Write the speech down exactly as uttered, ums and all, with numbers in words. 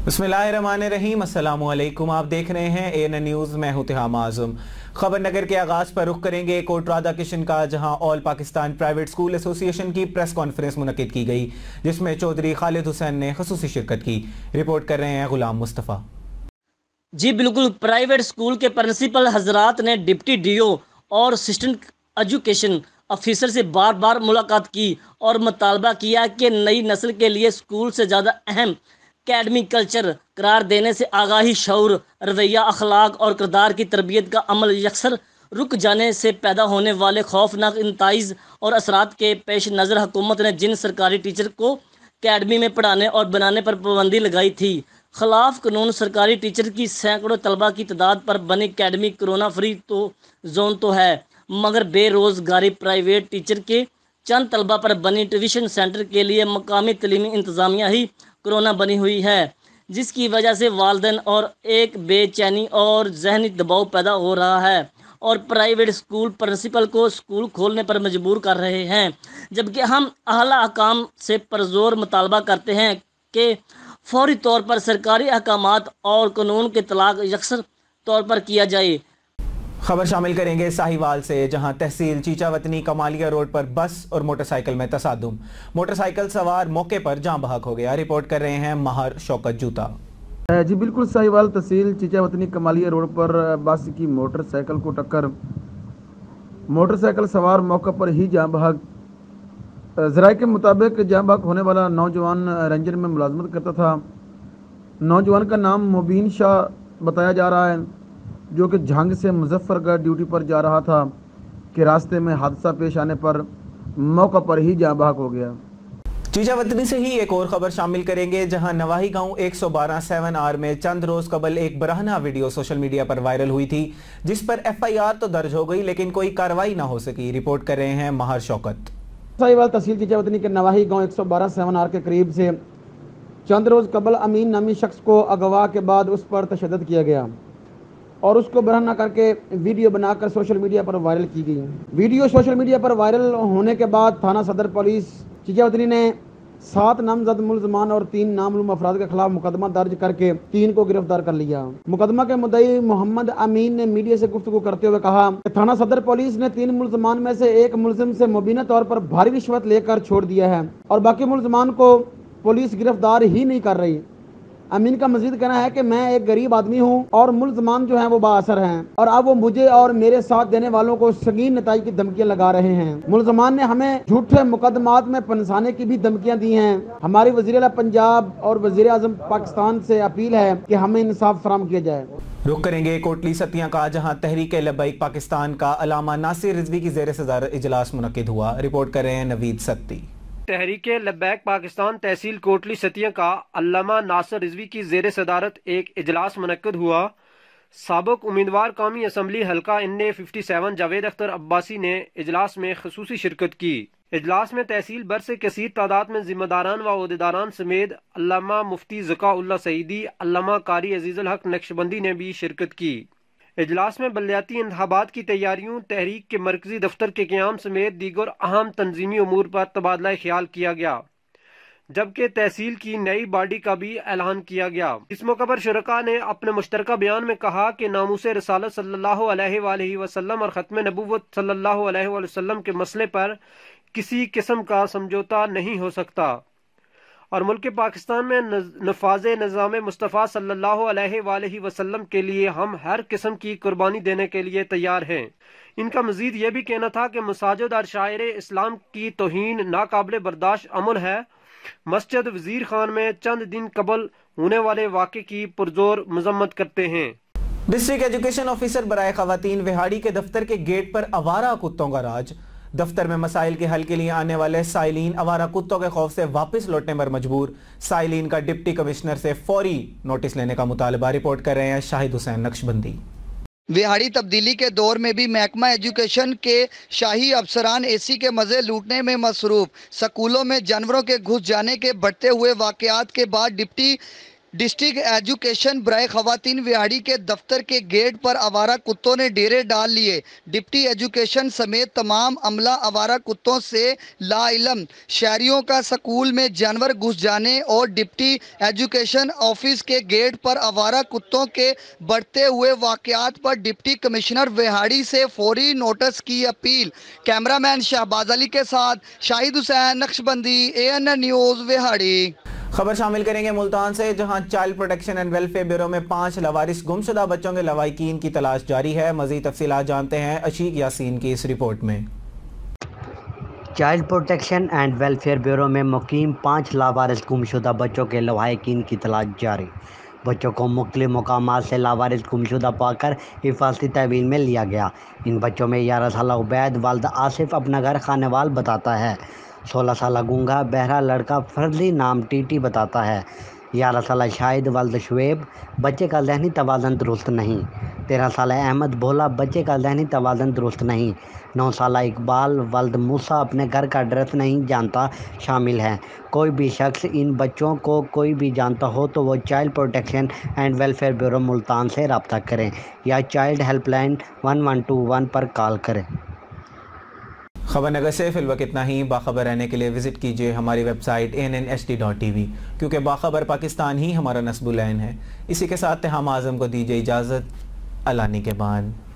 बिस्मिल्लाहिर्रहमानिर्रहीम, अस्सलामुअलैकुम। आप देख रहे हैं ए एन एन न्यूज़। मैं हूं तिहाम आज़म। खबर नगर के आगाज पर रुख करेंगे कोट राधा किशन का, जहां all Pakistan private school association की प्रेस कॉन्फ्रेंस मुनक्किद की गई, जिसमें चौधरी खालिद हुसैन ने खसूसी शिरकत की। रिपोर्ट कर रहे हैं गुलाम मुस्तफ़ा। जी बिल्कुल, प्राइवेट स्कूल के प्रिंसिपल हजरात ने डिप्टी डीओ और असिस्टेंट एजुकेशन ऑफिसर से बार बार मुलाकात की और मुतालबा किया कि नई नस्ल के लिए स्कूल से ज़्यादा अहम एकेडमिक कल्चर करार देने से आगाही, शऊर, रवैया, अखलाक और किरदार की तरबियत का अमल यकसर रुक जाने से पैदा होने वाले खौफनाक नताइज और असरात के पेश नज़र हुकूमत ने जिन सरकारी टीचर को अकेडमी में पढ़ाने और बनाने पर पाबंदी लगाई थी, खिलाफ कानून सरकारी टीचर की सैकड़ों तलबा की तादाद पर बनी अकेडमी कोरोना फ्री तो जोन तो है, मगर बेरोज़गारी प्राइवेट टीचर के चंद तलबा पर बनी ट्यूशन सेंटर के लिए मकामी तलीमी इंतज़ामिया ही कोरोना बनी हुई है, जिसकी वजह से वालिदैन और एक बेचैनी और जहनी दबाव पैदा हो रहा है और प्राइवेट स्कूल प्रिंसिपल को स्कूल खोलने पर मजबूर कर रहे हैं। जबकि हम आला अहकाम से परजोर मुतालबा करते हैं कि फौरी तौर पर सरकारी अहकामात और कानून के तलाक यकसर तौर पर किया जाए। खबर शामिल करेंगे साहिवाल से, जहां तहसील चीचावतनी कमालिया रोड पर बस और मोटरसाइकिल में तसादुम, मोटरसाइकिल सवार मौके पर जाँ बहक हो गया। रिपोर्ट कर रहे हैं माहर शौकत जूता। जी बिल्कुल, साहिवाल तहसील चीचावतनी कमालिया रोड पर बस की मोटरसाइकिल को टक्कर, मोटरसाइकिल सवार मौके पर ही जाँ बहक। ज़राए के मुताबिक जाँ बहक होने वाला नौजवान रेंजर में मुलाजमत करता था। नौजवान का नाम मुबीन शाह बताया जा रहा है, जो कि झांग से मुजफ्फरगढ़ ड्यूटी पर जा रहा था कि रास्ते में हादसा पेश आने पर मौका पर ही जाँ बहक हो गया। चीचावतनी से ही एक और खबर शामिल करेंगे, जहां नवाही गांव एक सौ बारह सेवन आर में चंद रोज कबल एक बराहना वीडियो सोशल मीडिया पर वायरल हुई थी, जिस पर एफ आई आर तो दर्ज हो गई लेकिन कोई कार्रवाई ना हो सकी। रिपोर्ट कर रहे हैं माहर शौकत। साहिवाल तहसील चीचावतनी के नवाही गांव एक सौ बारह सेवन आर के करीब से चंद रोज कबल अमीन नामी शख्स को अगवा के बाद उस पर तशद्दुद किया गया और उसको बरहना करके वीडियो बनाकर सोशल मीडिया पर वायरल की गई। वीडियो सोशल मीडिया पर वायरल होने के बाद थाना सदर पुलिस चीचावतनी ने सात नामजद मुलजमान और तीन नामालूम अफराद के खिलाफ मुकदमा दर्ज करके तीन को गिरफ्तार कर लिया। मुकदमा के मुद्दई मोहम्मद अमीन ने मीडिया से गुफ्तगू करते हुए कहा कि थाना सदर पुलिस ने तीन मुलजमान में से एक मुलजिम से मुबीना तौर पर भारी रिश्वत लेकर छोड़ दिया है और बाकी मुलजमान को पुलिस गिरफ्तार ही नहीं कर रही। अमीन का मजीद कहना है कि मैं एक गरीब आदमी हूं और मुलजमान जो हैं वो बाअसर हैं और अब वो मुझे और मेरे साथ देने वालों को संगीन नताई की धमकियां लगा रहे हैं। मुलजमान ने हमें झूठे मुकदमात में फंसाने की भी धमकियां दी हैं। हमारी वज़ीर आला पंजाब और वज़ीर आज़म पाकिस्तान से अपील है कि हमें इंसाफ फराहम किया जाए। रुख करेंगे कोटली सतिया का, जहां तहरीक लब्बैक पाकिस्तान का अल्लामा नासिर रिजवी की ज़ेर सदारत इजलास मुनक्किद हुआ। रिपोर्ट कर रहे हैं नवीद सत्ती। तहरीक लब्बैक पाकिस्तान तहसील कोटली सतिया का अल्लामा नासिर रिजवी की जेर सदारत एक इजलास मुनक्किद हुआ। साबिक उम्मीदवार कौमी असम्बली हल्का N A fifty seven Javed Akhtar Abbasi ने इजलास में खसूसी शिरकत की। इजलास में तहसील भर से कसीर तादाद में जिम्मेदारान व ओहदेदारान समेत अल्लामा मुफ्ती ज़का-उल्लाह सईदी, अल्लामा कारी अजीजुल हक नक्शबंदी ने भी शिरकत की। इजलास में बलदियाती इंतखाबात की तैयारियों, तहरीक के मरकजी दफ्तर के क़याम समेत दीगर अहम तंजीमी उमूर पर तबादला ख्याल किया गया, जबकि तहसील की नई बॉडी का भी ऐलान किया गया। इस मौके पर शुरका ने अपने मुश्तरका बयान में कहा कि नामूस रसालत सल्लल्लाहु अलैहि वसल्लम और ख़त्म नबुव्वत सल्लल्लाहु अलैहि वसल्लम के मसले पर किसी किस्म का समझौता नहीं हो सकता और मुल्क पाकिस्तान में नफाज़े निज़ाम मुस्तफ़ा सल्लल्लाहु अलैहि वसल्लम के लिए हम हर किस्म की कुर्बानी देने के लिए तैयार हैं। इनका मजीद ये भी कहना था कि मसाजिद और शायर इस्लाम की तौहीन नाकाबिल बर्दाश्त अमल है। मस्जिद वजीर खान में चंद दिन कबल होने वाले वाक़े की पुरजोर मजम्मत करते हैं। डिस्ट्रिक्ट एजुकेशन ऑफिसर बराए खवातीन विहाड़ी के दफ्तर के गेट पर आवारा कुत्तों का राज। दफ्तर में मसाइल के हल के लिए आने वाले साइलिन आवारा कुत्तों के खौफ से वापस लौटने पर मजबूर। साइलिन का डिप्टी कमिश्नर से फौरी नोटिस लेने का मुतालबा। रिपोर्ट कर रहे हैं शाहिद हुसैन नक्शबंदी। विहाड़ी तब्दीली के दौर में भी महकमा एजुकेशन के शाही अफसरान एसी के मज़े लूटने में मसरूफ। स्कूलों में जानवरों के घुस जाने के बढ़ते हुए वाक़यात के बाद डिप्टी ڈسٹرکٹ ایجوکیشن برائے خواتین وہاڑی کے دفتر کے گیٹ پر آوارہ کتوں نے ڈیرے ڈال لیے۔ ڈپٹی ایجوکیشن سمیت تمام عملہ آوارہ کتوں سے لا علم۔ شہریوں کا سکول میں جانور گھس جانے اور ڈپٹی ایجوکیشن آفس کے گیٹ پر آوارہ کتوں کے بڑھتے ہوئے واقعات پر ڈپٹی کمشنر وہاڑی سے فوری نوٹس کی appeal. Cameraman Shahbaz Ali کے ساتھ Shahid Hussain Naqshbandi, A N N news Vehari. خبر شامل کریں گے ملتان سے، جہاں child protection and welfare bureau میں پانچ لاوارث گم شدہ بچوں کے لواحقین کی تلاش جاری ہے۔ مزید تفصیلات جانتے ہیں عشیق یاسین کی اس رپورٹ میں۔ Child protection and welfare bureau میں مقیم پانچ لاوارث گم شدہ بچوں کے لواحقین کی تلاش جاری۔ بچوں کو مختلف مقامات سے لاوارث گم شدہ پا کر حفاظتی تحویل میں لیا گیا۔ ان بچوں میں گیارہ سالہ عبید والد آصف اپنا گھر خانوال بتاتا ہے، سولہ سالہ گونگا بہرا لڑکا فرضی نام ٹی ٹی بتاتا ہے، گیارہ سالہ شاہد والد شعیب بچے کا ذہنی توازن درست نہیں، تیرہ سالہ احمد بھولا بچے کا ذہنی توازن درست نہیں، نو سالہ اقبال والد موسیٰ اپنے گھر کا ایڈریس نہیں جانتا شامل ہیں۔ کوئی بھی شخص ان بچوں کو کوئی بھی جانتا ہو تو وہ child protection and welfare bureau Multan سے رابطہ کریں یا child helpline one one two one پر کال کریں۔ خبر نگر سے فی الوقت اتنا ہی۔ باخبر رہنے کے لیے وزٹ کیجیے ہماری website A N N H D dot T V, کیونکہ باخبر پاکستان ہی ہمارا نصب العین ہے۔ اسی کے ساتھ تہام اعظم کو دیجیے اجازت۔ اللہ نگہبان۔